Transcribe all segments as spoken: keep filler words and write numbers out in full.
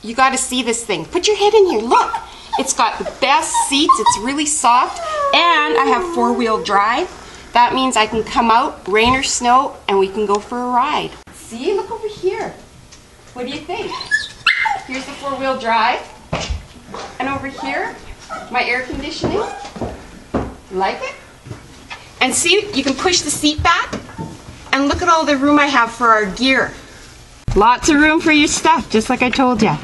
You got to see this thing. Put your head in here. Look. It's got the best seats. It's really soft. And I have four-wheel drive. That means I can come out, rain or snow, and we can go for a ride. See? Look over here. What do you think? Here's the four-wheel drive. And over here, my air conditioning. Like it? And see, you can push the seat back. And look at all the room I have for our gear. Lots of room for your stuff, just like I told you.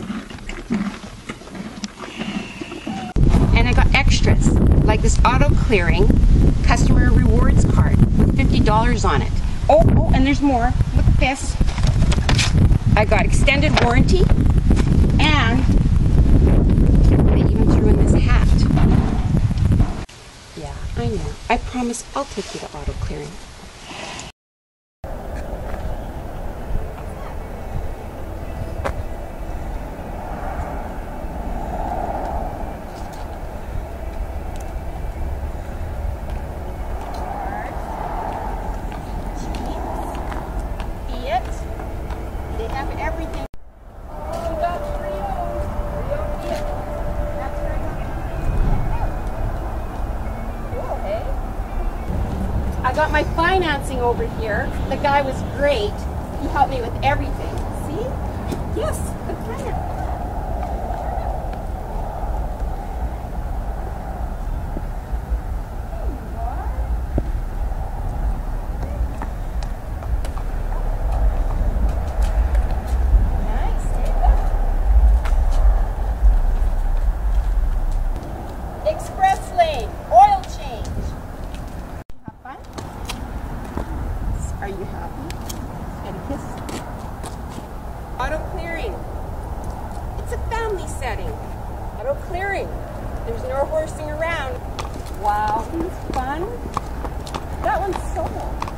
And I got extras, like this auto clearing customer rewards card with fifty dollars on it. Oh, oh, and there's more. Look at this. I got extended warranty, and they even threw in this hat. Yeah, I know. I promise I'll take you to auto clearing. They have everything. We got Rio. Rio Fiat. That's where I got it. Cool, hey? I got my financing over here. The guy was great. He helped me with everything. See? Yes, the plan. Express lane, oil change. Have fun? Are you happy? Get a kiss. Auto clearing. It's a family setting. Auto clearing. There's no horsing around. Wow, isn't this fun? That one's sold.